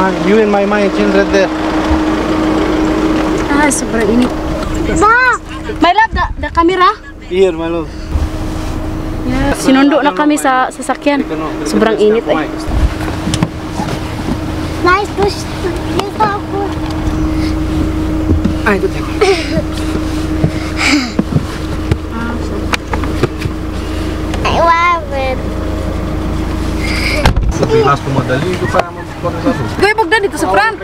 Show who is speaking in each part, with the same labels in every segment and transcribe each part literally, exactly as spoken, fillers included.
Speaker 1: my, you and my my children there.
Speaker 2: Ah, sobrang init. Ma! My love, the, the camera?
Speaker 1: Here, my love.
Speaker 2: Yeah. Sinundo na kami sa sasakyan. Sobrang init eh.
Speaker 3: Nice push.
Speaker 1: Ay, ito tayo.
Speaker 3: I love it.
Speaker 1: Las pumadali, ito pa magpapasado.
Speaker 2: Kuya Bogdan, dito sa front.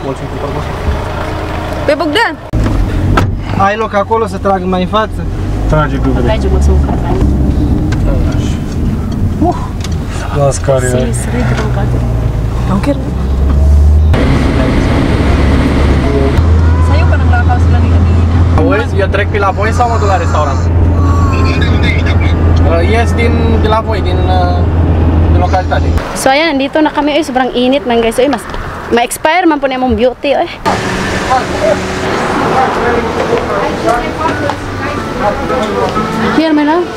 Speaker 2: Kuya Bogdan.
Speaker 1: Ai loc acolo să trag mai în față.
Speaker 4: Trage dubile.
Speaker 2: Trage mă suca.
Speaker 4: Uh. Las care.
Speaker 2: Sim, serai drogado. Não quero. Saiu para não gravar sila ni kanina.
Speaker 5: Boys, eu trec pe la voi sau mă duc la restaurant? Uh, yes, din, din la voi, din, uh, din localitate.
Speaker 2: So ayan, nandito na kami. Ay, sobrang init man guys. Ay, mas ma-expire man po na mong beauty. Ay. Here, my love.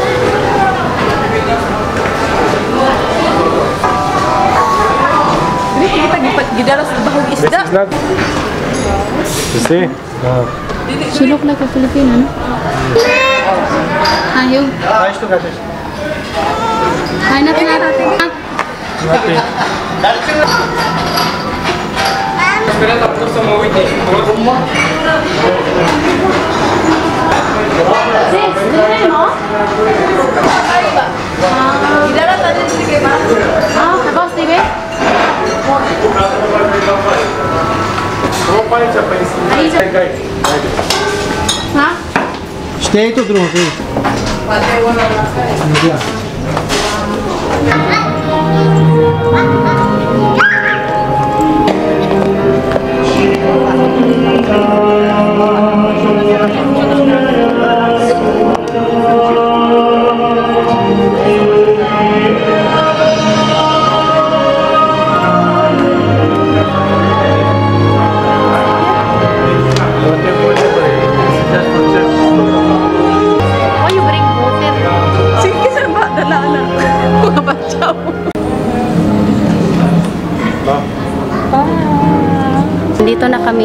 Speaker 2: Ini kita gidaras bahog isda.
Speaker 4: You see? Uh,
Speaker 2: She look like a Filipino, no? Ayaw.
Speaker 1: Hai, știu că atunci.
Speaker 2: Hai natin natin.
Speaker 4: nothing.
Speaker 5: Sperăm că pot să mă uit de urmă.
Speaker 2: Sis, dito mo? Gidaras natin si Kema. Ah, tapos T V? Ha?
Speaker 1: Știi tu drumul, tu.
Speaker 2: Why you bring water? Sige, saan ba? Dala na. Mga batyaw. Dito na kami.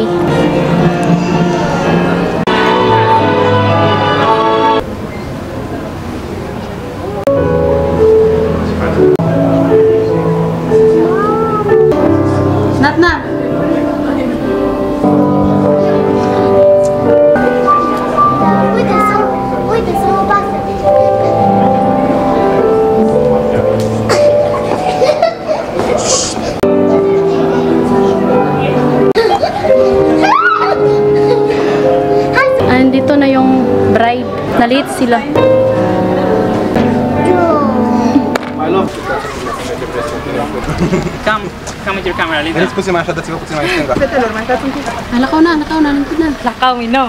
Speaker 2: Nat na.
Speaker 3: Uite, să, uite, să mă pasă.
Speaker 2: Andito na yung bride. Nalit sila.
Speaker 1: My love.
Speaker 5: Cam, cam with your camera, Lita.
Speaker 1: Veniți puțin mai așa, dați-vă puțin mai în stânga.
Speaker 2: Ah, lakaw na, lakaw na. Nandito na. Lakaw, no.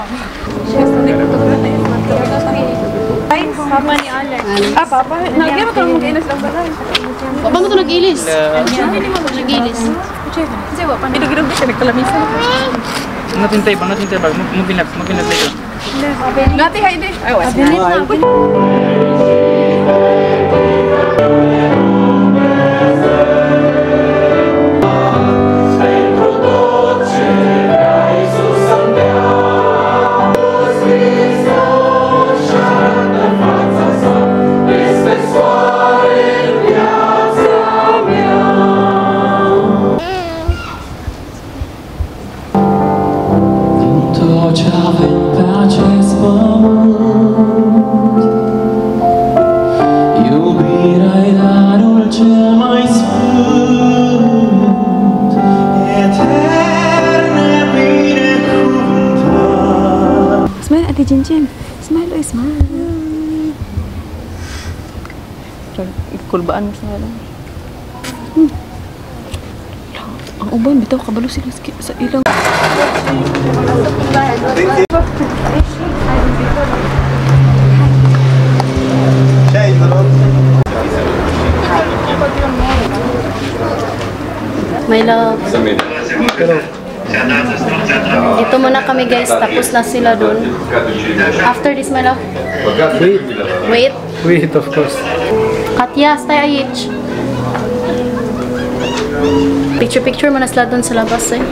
Speaker 6: Papa ni Alex. Ah, papa. Nagyan mo kung mag-inas lang ba tayo?
Speaker 2: Ba mo ito nag-ilis? Nag-ilis.
Speaker 6: Kasi wapa na. Idog-idog siya, nagkalamisa.
Speaker 5: Nothing tape, nothing tape. Moving left, moving left later.
Speaker 6: Ngati, Heidi. Ay, was
Speaker 7: Tot ce avem pe acest pământ, iubirea-i darul cel mai sfânt, etern binecuvântat.
Speaker 6: Smile, Ate Jinjin. Smile, oy, smile. Kulbaan mo sa lang. Hmm. Ang uban, bitaw kabalo sila sa ilang.
Speaker 1: Ce-ai, vă rog?
Speaker 2: My love. Dito muna kami guys, tapos na sila dun. After this, my love.
Speaker 4: Wait.
Speaker 2: Wait.
Speaker 4: Wait, of course.
Speaker 2: Katya, stay ayich. Picture-picture man na sila doon sa labas eh.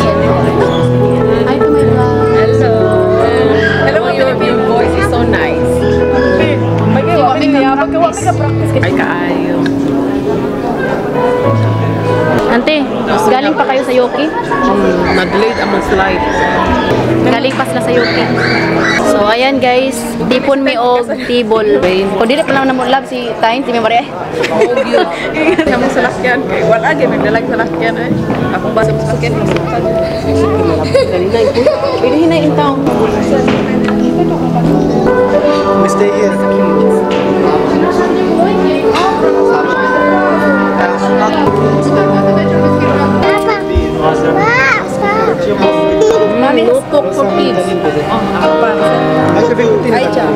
Speaker 2: Hi to my vlog.
Speaker 6: Hello. Hello, your, your voice is so nice. Kami nga practice Ay, kaayo.
Speaker 2: Ante, galing pa kayo sa Yoki?
Speaker 6: Um, nag-late among slide.
Speaker 2: Galing pa sila sa Yoki. So, ayan guys. Tipon mi og tibol. Kung dili pa lang naman love si Tain, si Maria.
Speaker 6: Oh, yun. Among salakyan. Wala, di magdalag salakyan eh. Ako ba sa salakyan? Pwede hinayin taong.
Speaker 1: We stay here.
Speaker 6: Mami, no cook for kids. Ay, cha.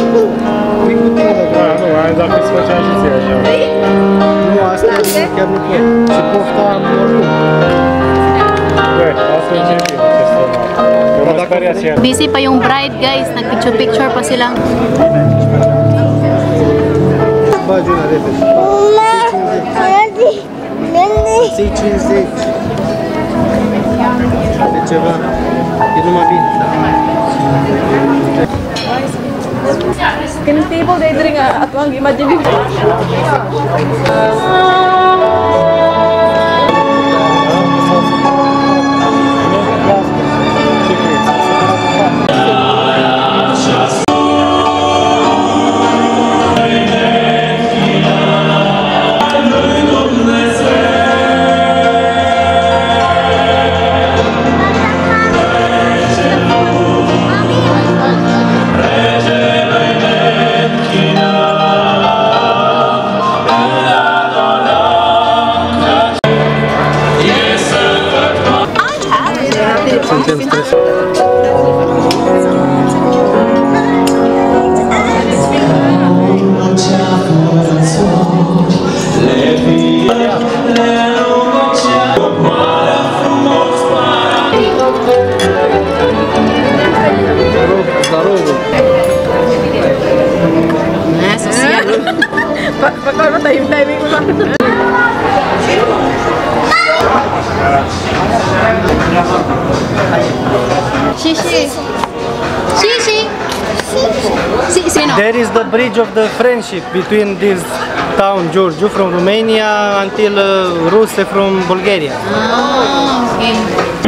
Speaker 4: Da, nu, aia dacă îți făcea și ție așa.
Speaker 1: Nu, asta chiar nu pot. Și pofta oricum.
Speaker 4: Băi, asta e ce bine, ce să mă. Eu mă speriat și ea.
Speaker 2: Busy pa yung bride guys. Nag-picture-picture pa sila.
Speaker 1: Bagi una repede. Sei cincizeci. De ceva. E numai bine.
Speaker 6: Kini table day diri nga ato ang imagine.
Speaker 1: Suntem stresați.
Speaker 6: Bakal mo time timing ko lang.
Speaker 2: Shishi. Shishi. Si, sino?
Speaker 1: There is the bridge of the friendship between this town, Giurgiu from Romania until uh, Ruse from Bulgaria.
Speaker 2: Ah, okay.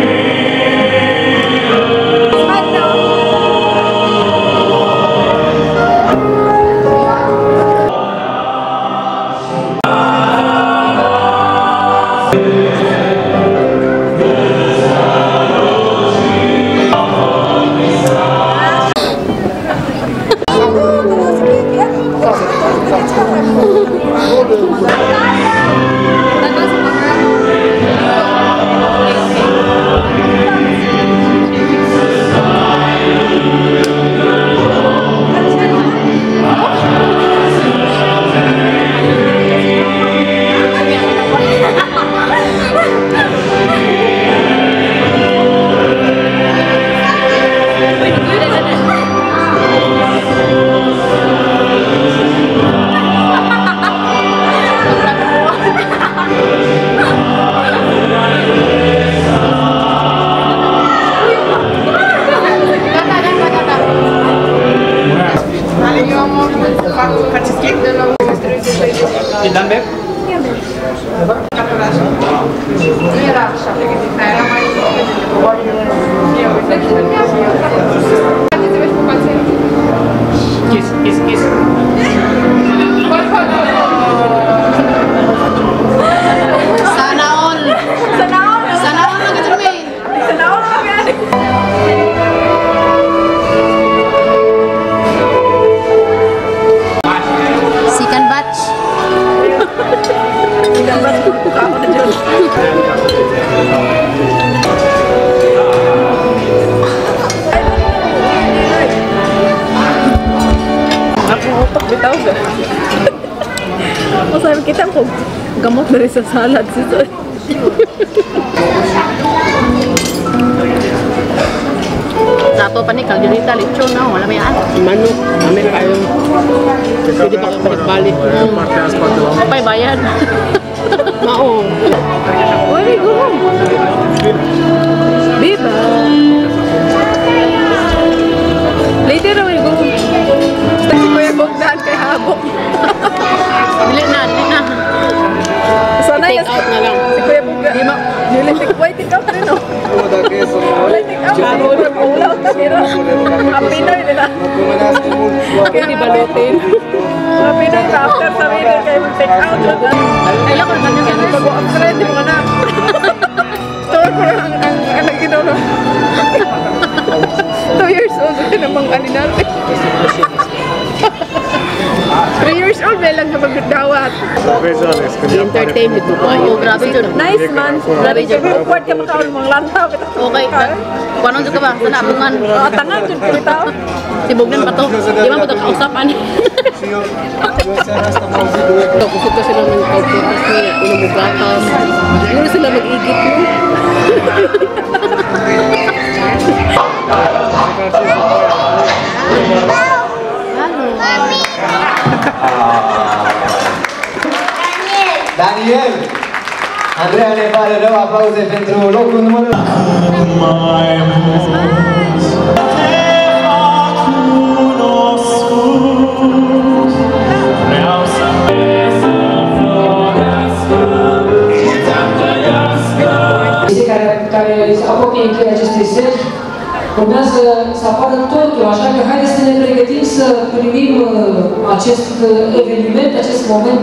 Speaker 1: E dăm bec? Kiss, kiss, kiss.
Speaker 2: Sana all. Sana all. Sana all na gitu rin.
Speaker 6: Sana all na yan.
Speaker 2: Second batch.
Speaker 6: Second batch ko ako na dyan. Ako utok bitaw ga. Masabi kita ko gamot na rin sa salad si Soy.
Speaker 2: Nato pa ni kalderita lechon na wala may an.
Speaker 6: Manok, kami kayo. Pwede pa balik-balik.
Speaker 4: Partea în spatele.
Speaker 2: Pay bayad.
Speaker 6: Mao. Uy, Okay, go home. Biba. Later na, go home. Basta si Kuya Bogdan kay Habok.
Speaker 2: Dili na, dili na.
Speaker 6: Sana
Speaker 2: Take
Speaker 6: yes,
Speaker 2: out na lang.
Speaker 6: si Kuya Bogdan. Di ma, dili take away, take out rin, no? Wala take out. Wala out ka, pero ang Pinoy nila. Kaya di balutin. Ang Pinoy na after sa video kayo take out.
Speaker 2: Ay, lang ko na ganyan.
Speaker 6: Pag-upgrade yung anak. Store ko lang ang anak ginolo. Two years old, ito namang aninal. Three years old, may lang na magdawat.
Speaker 2: Entertainment mo po. Oh, grabe yun.
Speaker 6: Nice man.
Speaker 2: Grabe yun.
Speaker 6: Awkward ka makawal mga lantaw.
Speaker 2: Okay. Kuanon dyan ka ba? Sana abungan.
Speaker 6: Oo, tangan dyan ka bitaw.
Speaker 2: Si Bogdan pa to. Di man po ito kausapan. Kusog ka sila ng kauputas niya. Inumugatas. Siguro sila mag-igit mo.
Speaker 8: Daniel! Andreea ne pare rău, aplauze pentru locul numărul
Speaker 7: mai mult te-a cunoscut. Vreau să vezi să florească și ți-am trăiască.
Speaker 9: Cei care, care se apropie încheierea acestei seri urmează să apară totul, așa că haideți să ne pregătim să primim acest eveniment, acest moment.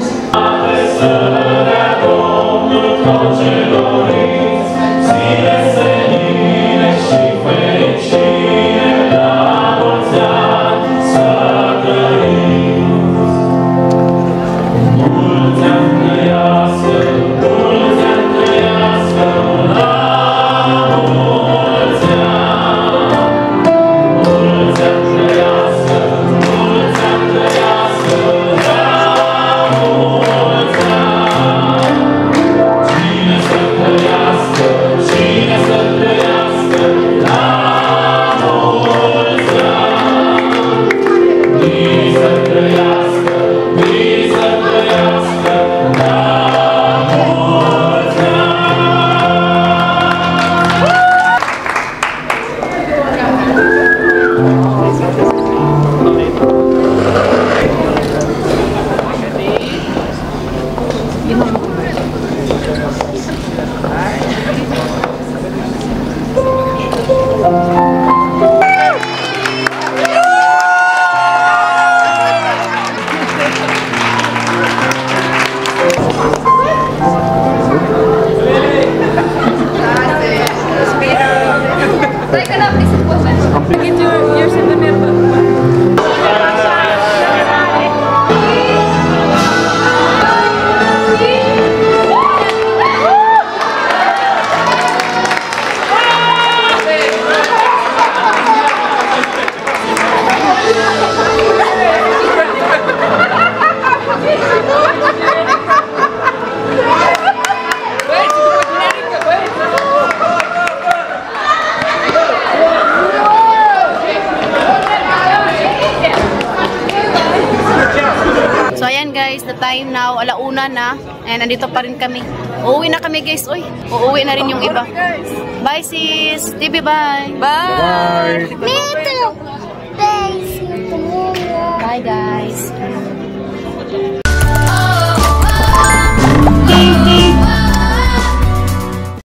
Speaker 2: Guys, the time now, alauna na. And nandito pa rin kami. Uuwi na kami guys. Uy, uuwi na rin yung iba. Bye sis. T V bye.
Speaker 6: Bye.
Speaker 3: Me too. Bye.
Speaker 2: Bye guys.